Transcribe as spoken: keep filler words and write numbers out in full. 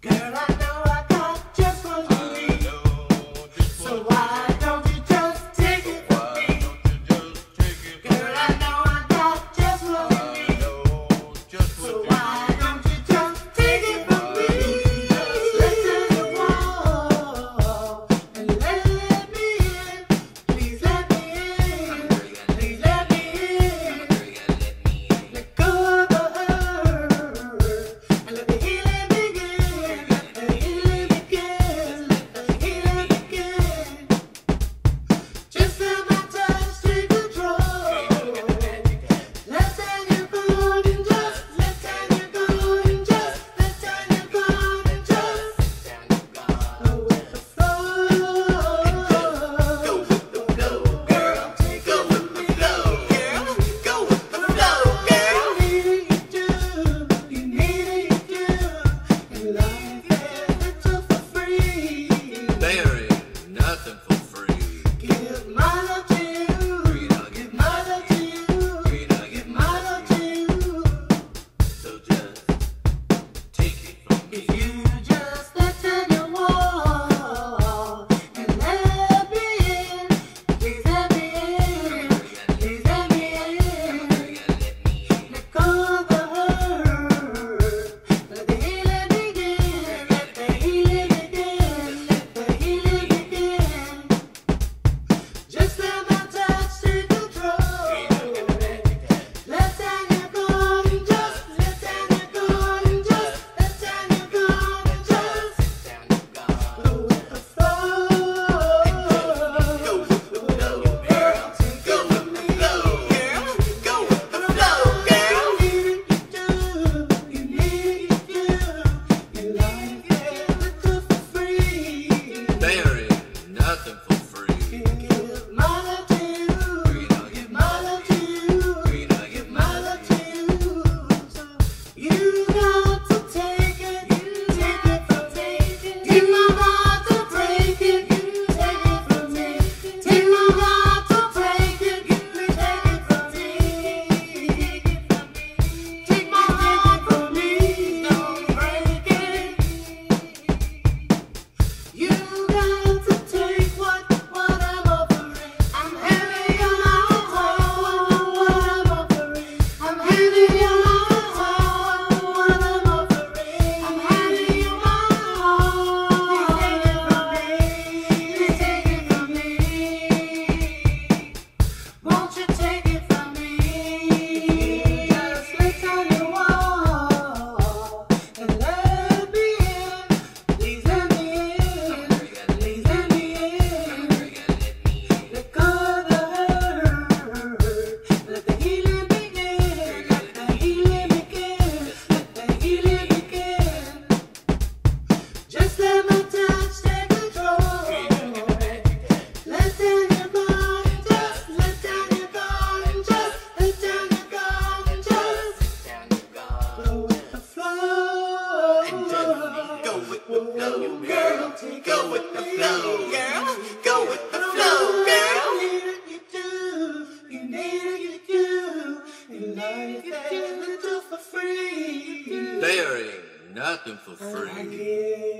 Girl, I know I got just what you need. So why don't you just take it from me? Girl, I know I got just what you need. So why don't you just take it from me? Let's turn the wall and let me in. Please let me in. Please let me in. Let go of the hurt and let the healing begin. Let the healing begin. Let the healing begin. Just let my touch take control. Let's turn your gold and just. Let's turn your gold and just. Let's turn your gold and just. Go with the flow. Go with the flow, girl. Go with the flow, girl. Go with the flow, girl. You need it, you do. You need it, you do. In life, there's little for free. There ain't nothing for free. Give my love to you. Give my love to you. Give my love to you. So just take it from me. If you just let down your wall and let me in, please let me in, please let me in. Let go of the hurt, let the healing begin, let the healing begin, let the healing begin. Just let my touch take control. Let's turn your gold and just. Let's turn your gold and just. Let's turn your gold and just. Go with the flow. Go with the flow, girl. Go with the flow, girl. Go with the flow, girl. You need it, you do. You need it, you do. In life, there's little for free. There ain't nothing for free. Give my love to you. Give my love to you. Give my love to you. So you got to take it. Take it from me. Take my heart to break it. Take it from me. Take my heart to break it. Take it from me. Take my heart from me. Don't break it. You got to take what, what I'm offering. I'm handing you my heart, what I'm offering. I'm handing you my heart, what I'm offering. I'm handing you my heart. Take it from me. Take it from me. Won't you take it from me? Just let down your wall and let me in. Please let me in. Please let me in. Let go of the hurt. Let the healing begin. Let the healing begin. Let the healing begin. Just let my touch take control. Let's turn your gold and just. Let's turn your gold and just. Let's turn your gold and just. Go with the flow. Go with the flow, Girl, girl. take Go it with from the me. flow, girl. Go with the flow, girl. You need it, you do. You need it, you do. In life, there's little for free. There ain't nothing for I free. give